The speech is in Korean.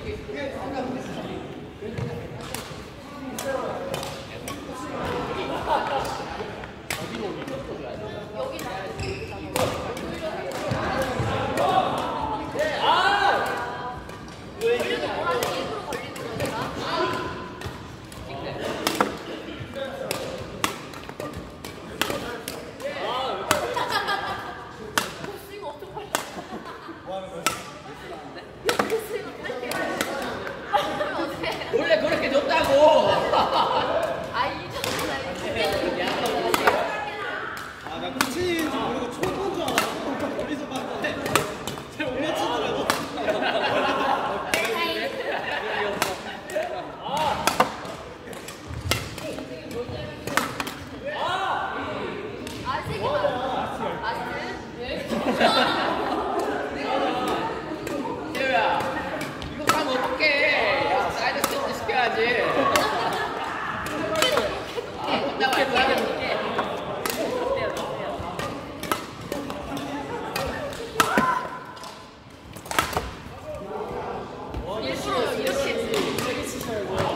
원래 그렇게 줬다고. 나 끝인지 모르고 초본 줄 알았어. 멀리서 봤는데 잘 못 맞추더라고. 태우야, 이거 가면 어떡해. 야, 사이드 스텝 시켜야지. 걷다가 뭐야? 일부러 이렇게 치셔야 돼요.